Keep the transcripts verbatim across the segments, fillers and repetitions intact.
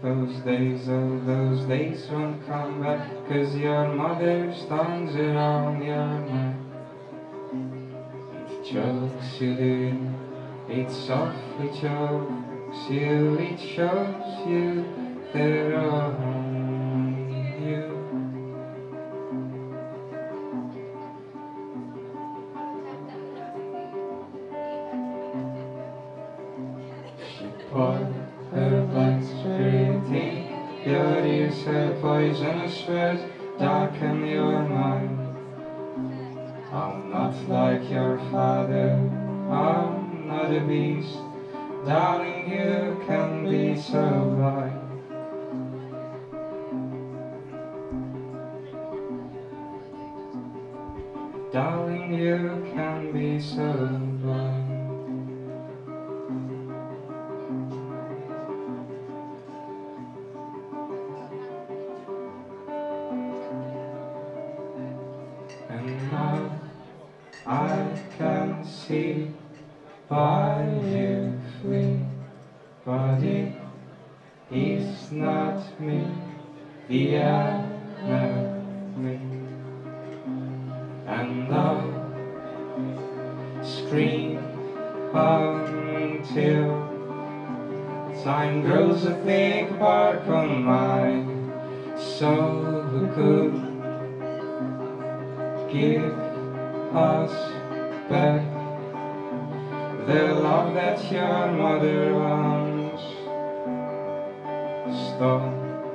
those days, oh, those days won't come back, 'cause your mother's arms around your neck. It chokes you, dear, it softly chokes you, it shows you they're on you. She poured her black spirit in your ears, her poisonous words darken your mind. I'm not like your father, I'm not a beast. Darling, you can be so blind. Darling, you can be so blind. And now I can see why you flee, but it is not me, the enemy. And I'll scream until time grows a thick bark on my soul. Who could give us back the love that your mother once stole?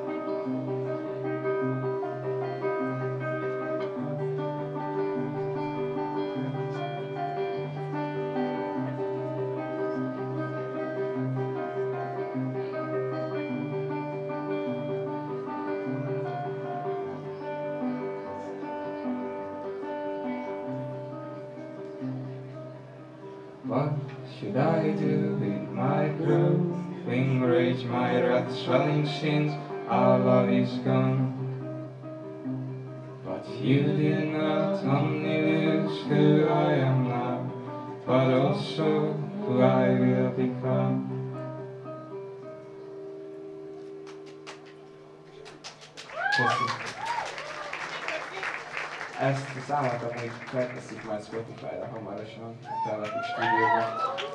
What should I do with my growing rage, my wrath swelling since our love is gone? But you did not only lose who I am now, but also who I will become. Köszönöm. Ezt a számot amúgy felteszik már Spotify-ra hamarosan, a felvetik stúdióban.